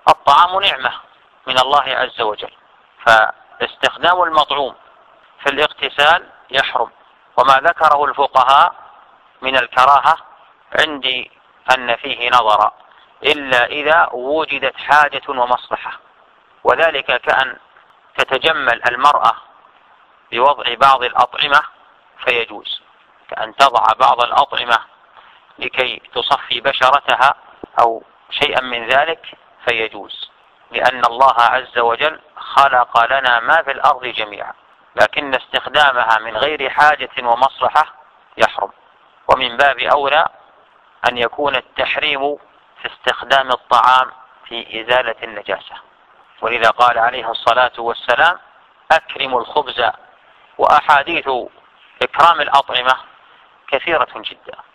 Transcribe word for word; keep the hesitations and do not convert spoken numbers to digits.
الطعام نعمة من الله عز وجل، فاستخدام المطعوم في الاغتسال يحرم. وما ذكره الفقهاء من الكراهة عندي أن فيه نظر، إلا إذا وجدت حاجة ومصلحة، وذلك كأن تتجمل المرأة بوضع بعض الأطعمة فيجوز، كأن تضع بعض الأطعمة لكي تصفي بشرتها أو شيئا من ذلك فيجوز، لأن الله عز وجل خلق لنا ما في الأرض جميعا، لكن استخدامها من غير حاجة ومصلحة يحرم. ومن باب أولى أن يكون التحريم في استخدام الطعام في إزالة النجاسة، ولذا قال عليه الصلاة والسلام: أكرموا الخبز. وأحاديث إكرام الأطعمة كثيرة جدا.